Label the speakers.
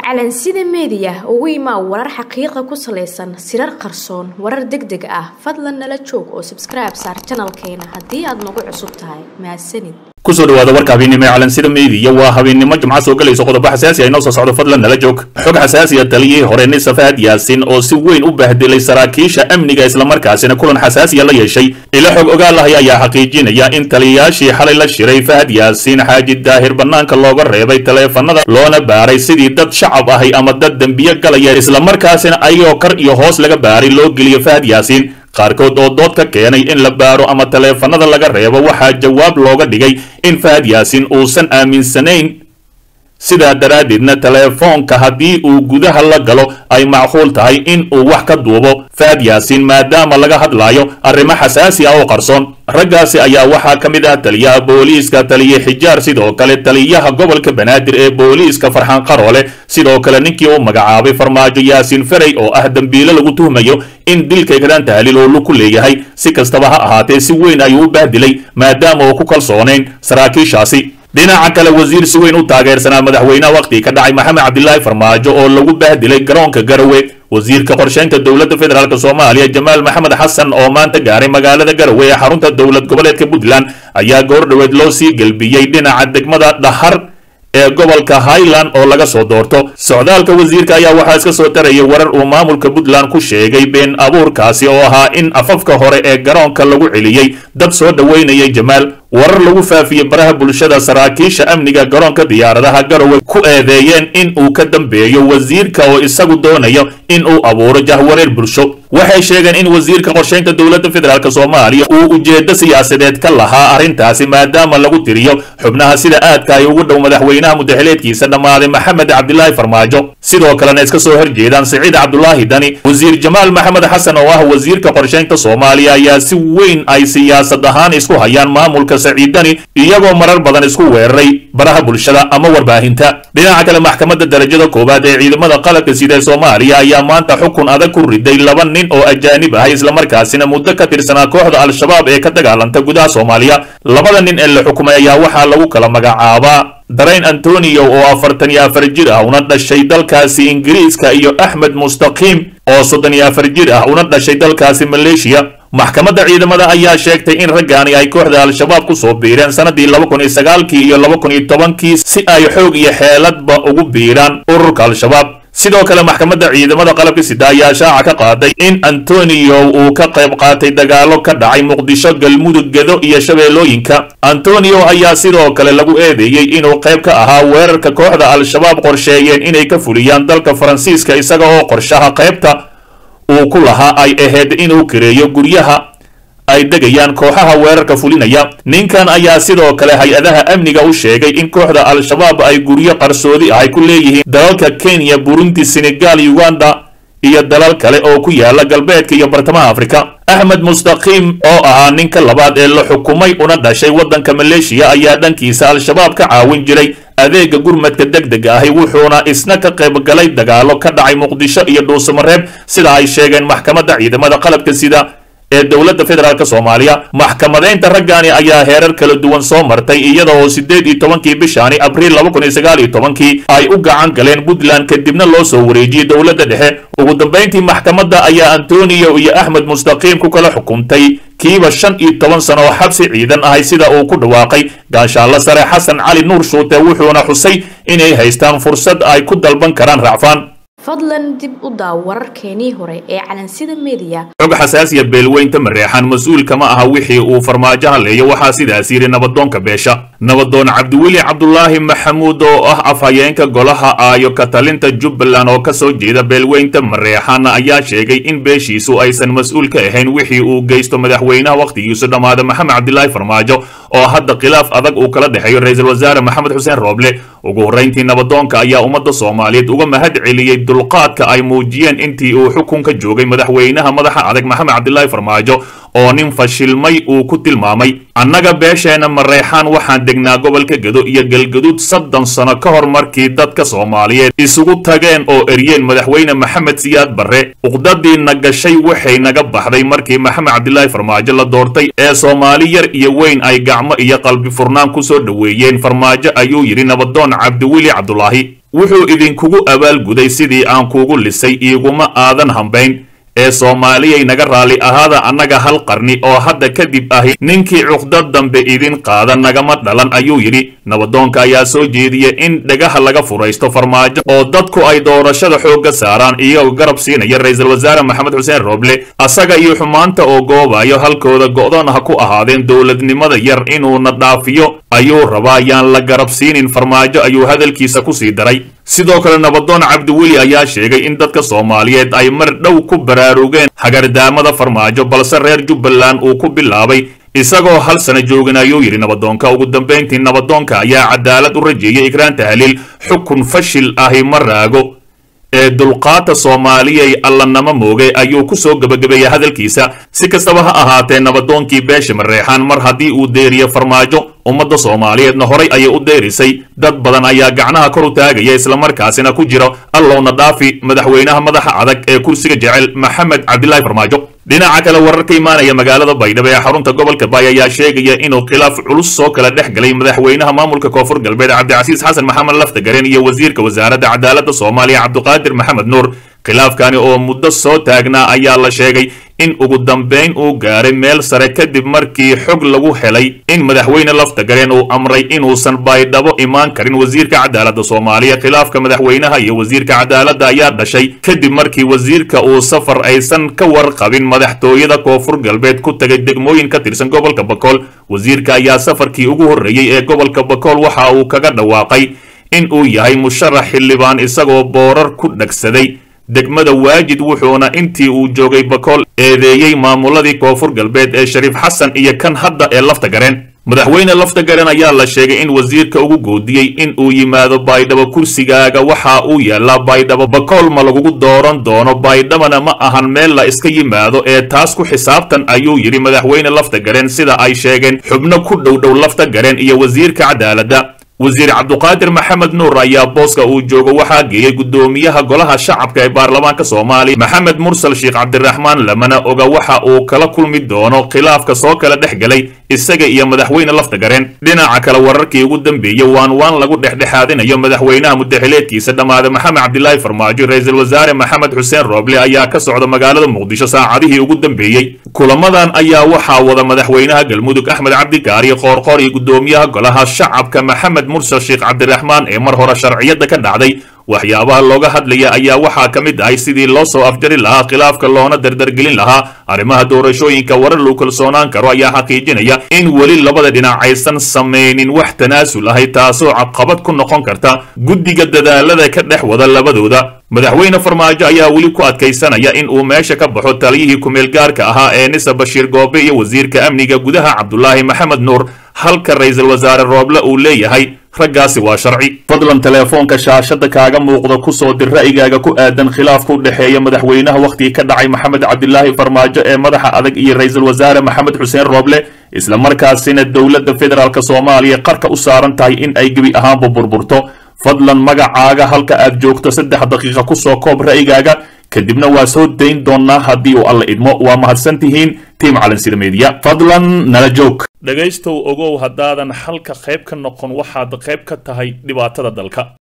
Speaker 1: calansida media ugu imaa warar xaqiiqo ku saleysan sirar qarsoon warar degdeg ah fadlan nala joog oo subscribe saar channelkeena hadii aad nagu cusub tahay mahadsanid
Speaker 2: kusoo dhawaada warka habeenimo ee calansida media waa habeenimo jimcaha soo galayso qodobo xasaasi ah inoo soo socdo fadlan nala joog xog xasaasi ah taliyay hore Nisa Fahad Yaasin oo si weyn u bahdilay saraakiisha amniga isla markaasina kulan xasaasi ah la yeeshay ila xog ogaal ah ayaa xaqiijinaya in taliyaashii xalay la shiray Fahad Yaasin Xaaji Daahir banaanka looga reebay taleefanada loona baaray sidii dad shacab ah ama dad dambiye galaya isla markaasina ayoo kar iyo hoos laga baaray loo geliyo Fahad Yaasin qaarkood oo dood ka keenay in la baaro ama taleefanada laga reebo waxa jawaab looga dhigay in Fahad Yaasin uusan aaminsanayn sida daraadidna taleefonka hadii uu gudaha la galo ay macquul tahay in uu wax ka duubo Fahad Yaasin maadaama laga hadlayo arrimo xasaasi ah oo qarsoon raggaasi ayaa waxa kamid ah taliyaha booliiska taliye xijaar sidoo kale taliyaha gobolka Banaadir ee booliiska Farxaan Qaroole sidoo kale ninkii uu magacaabay Farmaajo Yaasin Faray oo ah dambiile lagu tuhmayo in dilka garan tahlil oo ku leeyahay si kastaba ha ahaatee si weyn ayuu u bahdilay maadaama uu ku kalsooneen saraakiishaasi dhinaca kale wasiir si weyn u taageersanaa madaxweynaha waqti ka dhacay Maxamed Cabdullaahi Farmaajo oo lagu bahdilay garoonka Garowe wasiirka qorsheynta dawladda federaalka Soomaaliya Jamaal Maxamed Xasan oo maanta gaaray magaalada Garowe ee xarunta dawlad goboleedka Puntland ayaa goor dhaweed loo sii galbiyay dhinaca degmada Dhahar ee gobolka Highland oo laga soo doorto socdaalka wasiirka ayaa waxa iska soo tarayay warar uu maamulka Puntland ku sheegay been abuurkaasi oo ahaa in afafka hore ee garoonka lagu celiyay dad soo dhaweynayay Jamaal warar lagu faafiyay baraha bulshada saraakiisha amniga garoonka diyaaradaha Garowe ku eedeeyeen in uu ka dambeeyo wasiirka oo isagu doonayo in uu abuuro jahwareer bulsho waxay sheegeen in wasiirka qorsheynta dawladda federaalka Soomaaliya uu ujeedo siyaasadeed ka lahaa arintaasi maadaama lagu tiriyo xubnaha sida aadka ay ugu dhow madaxweynaha mudahaleedkiisa dhamaaday Maxamed Cabdullaahi Farmaajo sidoo kalena iska soo horjeedaan Saciid Cabdullaahi Dani wasiir Jamaal Maxamed Xasan oo ah wasiirka qorsheynta Soomaaliya ayaa si weyn ay siyaasad ahaan isku hayaan maamulka Saciid Dani iyagoo marar badan isku weeraray baraha bulshada ama warbaahinta dhinaca kale maxkamadda darajada koobaad ee ciidamada qalabka sida Soomaaliya ayaa maanta xukun adag ku riday laba nin oo ajaanib ah isla markaasina muddo ka tirsanaa kooxda al-shabaab ee ka dagaalanta gudaha Soomaaliya labada nin ee la xukumay ayaa waxa lagu kala magacaabaa Darayn Antonio oo 44 jir ah una dhashay dalkaasi Ingiriiska iyo Ahmed Mustaqim oo 34 jir ah una dhashay dalkaasi Malaysia maxkamadda ciidamada ayaa sheegtay in raggaani ay kooxda al-shabaab ku soo biireen sanadii 2009 iyo 2010 si ay xoog iyo xeeladba ugu biiraan ururka al-shabaab sidoo kale maxkamadda ciidamada qalabka sida ayaa shaaca ka qaaday in Antonio uu ka qayb qaatay dagaalo ka dhacay Muqdisho Galmudug Gedo iyo Shabeellooyinka Antonio ayaa sidoo kale lagu eedeeyay inuu qayb ka ahaa weerarka kooxda al-shabaab qorsheeyeen inay ka fuliyaan dalka Faransiiska isaga oo qorshaha qaybta uu ku lahaa ay ahayd inuu kireeyo guryaha ay degayaan kooxaha weerarka fulinaya ninkan ayaa sidoo kale hay'adaha amniga u sheegay in kooxda al-shabaab ay guryo qarsoodi ah ku leeyihiin dalalka Kenya Burundi Senegal Uganda iyo dalal kale oo ku yaala galbeedka iyo bartamaha Afrika Ahmed Mustaqim oo ahaa ninka labaad ee la xukumay una dhashay wadanka Malaysia ayaa dhankiisa al-shabaab ka caawin jiray adeega gurmadka degdega ah wuxuuna isna ka qayb galay dagaalo ka dhacay Muqdisho iyo Dhuusamareeb sida ay sheegeen maxkamadda ciidamada qalabka sida ee dawladda federaalka Soomaaliya maxkamadeynta raggaani ayaa heerar kala duwan soo martay iyada oo 18 bishani Abriil 2019 ay u gacan galeen Puntland kadibna loo soo wareejiyay dawladda dhexe ugu dambeyntii maxkamadda ayaa Antonio iyo Ahmed Mustaqim ku kala xukuntay kiiba 15 sano oo xabsi ciidan ah sida uu ku dhawaaqay gaashaanla sare Xasan Cali Nuur Shuute wuxuuna xusay inay haystaan fursad ay ku dalban karaan racfaan
Speaker 1: fadlan dib u daaw wararkeenii hore ee calansida media
Speaker 2: xog xasaasiya beelweynta mareexan mas'uul kama aha wixii uu Farmaajo haleeyo waxa sidaas yiri nabadoonka beesha nabadoon Cabdiweli Cabdullaahi Maxamuud oo ah afhayeenka golaha aayo ka talinta Jubbaland oo ka soo jeeda beelweynta mareexan ayaa sheegay in beeshiisu aysan mas'uul ka ahayn wixii uu geysto madaxweynaha waqtigiisa dhamaada Maxamed Cabdullaahi Farmaajo oo hadda khilaaf adag uu kala dhaxeeyo ra'iisul wasaare Maxamed Xuseen Rooble ugu horeyntii nabadoonka ayaa ummadda Soomaaliyeed uga mahad celiyay dulqaadka ay muujiyeen intii uu xukunka joogay madaxweynaha madaxa adag Maxamed Cabdullaahi Farmaajo oo nin fashilmay uu ku tilmaamay annaga beesheena mareexan waxaan degnaa gobolka Gedo iyo Galgaduud 30 sano ka hor markii dadka Soomaaliyeed isugu tageen oo eriyeen madaxweyne Maxamed Siyaad Barre uqdadii nagashay waxay naga baxday markii Maxamed Cabdullaahi Farmaajo la doortay ee Soomaali yar iyo weyn ay gacmo iyo qalbi furnaan ku soo dhaweeyeen Farmaajo ayuu yiri nabadoon Cabdiweli Cabdullaahi wuxuu idinkugu abaalguday sidii aan kuugu lisay iguma aadan hambayn ee Soomaaliyay naga raali ahaada annaga hal qarni oo hadda kadib ahi ninkii cuqdad dambe idin qaada nagama dhalan ayuu yiri nabadoonka ayaa soo jeediyay in dhagaha laga furaysto farmaajo oo dadku ay doorashada xooga saaraan iyagoo garab siinaya ra'iisul wasaare Maxamed Xuseen Roble asaga iyo xumaanta oo goobayo halkooda go'doon ha ku ahaadeen dawladnimada yar inuu na dhaafiyo ayuu rabaayaan la garab siinin farmaajo ayuu hadalkiisa ku sii daray sidoo kale nabadoon Cabdiweli ayaa sheegay in dadka Soomaaliyeed ay mar dhow ku baraarugeen hagardaamada farmaajo balse reer Jubbaland uu ku bilaabay isagoo hal sano jooganayo yiri nabadoonka ugu dambeyntii nabadoonka ayaa cadaalad u rajeeyay Ikraan Tahliil xukun fashil ahi maraago ee dulqaata Soomaaliyay allanama moogay ayuu ku soo gabagabeeyay hadalkiisa si kastaba ha ahaatee nabadoonkii beesha mareexaan mar haddii uu deeriyo farmaajo ummadda Soomaaliyeedna horay ayay u deerisay dad badan ayaa gacnaha kor u taagaya isla markaasina ku jiro allowna dhaafi madaxweynaha madaxa adag ee kursiga jecel Maxamed Cabdilaahi Farmaajo dhinaca kale wararka imaanaya magaalada Baydhabo ee xarunta gobolka Baay ayaa sheegaya inuu khilaaf culus soo kala dhex galay madaxweynaha maamulka Koonfur Galbeed Cabdicasiis Xasan Maxamed Laftagareen iyo wasiirka wasaaradda cadaaladda Soomaaliya Cabdiqaadir Maxamed Nuur khilaafkani oo muddo soo taagnaa ayaa la sheegay in ugu dambeyn uu gaaray meel sare kadib markii xog lagu helay in madaxweyne Laftagareen uu amray inuusan Baydhabo imaan karin wasiirka cadaaladda Soomaaliya khilaafka madaxweynaha iyo wasiirka cadaaladda ayaa dhashay kadib markii wasiirka uu safar aysan ka warqabin madaxtooyada Koonfur Galbeed ku tagay degmooyin ka tirsan gobolka Bakool wasiirka ayaa safarkii ugu horeeyay ee gobolka Bakool waxa uu kaga dhawaaqay in uu yahay musharax xildhibaan isagoo boorar ku dhagsaday degmada Waajid wuxuuna intii uu joogay Bakool eedeeyay maamuladii Koonfur Galbeed ee Shariif Xasan iyo kan hadda ee Laftagareen madaxweyne Laftagareen ayaa la sheegay in wasiirka ugu goodiyay in uu yimaado Baydhabo kursigaaga waxa uu yaala Baydhabo Bakool ma lagu dooran doono Baydhabana ma ahan meel la iska yimaado ee taas ku xisaabtan ayuu yiri madaxweyne Laftagareen sida ay sheegeen xubno ku dhow Laftagareen iyo wasiirka cadaaladda wasiir Cabdiqaadir Maxamed Nuur ayaa booska uu joogo waxa geeyay gudoomiyaha golaha shacabka ee baarlamaanka Soomaaliya Maxamed Mursal Sheekh Cabdiraxmaan lamana oga waxa uu kala kulmi doono khilaafka soo kala dhexgalay isaga iyo madaxweyne Laftagareen dhinaca kale wararkii ugu dambeeyay waan lagu dhexdhexaadinayo madaxweynaha muddaxileedkiisa dhamaada Maxamed Cabdilaahi Farmaajo ra'iisul wasaare Maxamed Xuseen Roble ayaa ka socda magaalada Muqdisho saacadihii ugu dambeeyay kulamadan ayaa waxa wada madaxweynaha Galmudug Axmed Cabdi Kaari Qoorqoor iyo gudoomiyaha golaha shacabka Maxamed Mursal Sheekh Cabdiraxmaan ee mar hore sharciyada ka dhacday waxyaabaha looga hadlaya ayaa waxa kamid ah sidii loo soo afjari lahaa khilaafka loona dardargelin lahaa arrimaha doorashooyinka warar loo kalsoonaan karo ayaa xaqiijinaya in wali labada dhinac aysan sameynin wax tanaasul ah taasoo caqabad ku noqon karta guddiga dadaalada ka dhex wada labadooda madaxweyne Farmaajo ayaa wali ku adkaysanaya in uu meesha ka baxo taliyihii kumeel gaarka ahaa ee Nisa Bashiir Goobe iyo wasiirka amniga gudaha Cabdullaahi Maxamed Nuur halka ra'iisul wasaare Roble uu leeyahay raggaasi waa sharci fadlan telefoonka shaashada kaaga muuqda ku soo dir ra'yigaaga ku aadan khilaafka u dhaxeeya madaxweynaha waqtiga ka dhacay Maxamed Cabdilaahi Farmaajo ee madaxa adag iyo ra'iisul wasaare Maxamed Xuseen Roble isla markaasina dawladda federaalka Soomaaliya qarka u saaran tahay in ay gabi ahaan burburto fadlan magacaaga halka aad joogto 3 daqiiqo ku soo koob ra'yigaaga kadibna waa soo dayn doonaa haddii uu alla idmo waa mahadsantihiin tiim Calansida Media fadlan nala joog dhagaystow ogow haddaadan halka qayb ka noqon waxaad qayb ka tahay dhibaatada dalka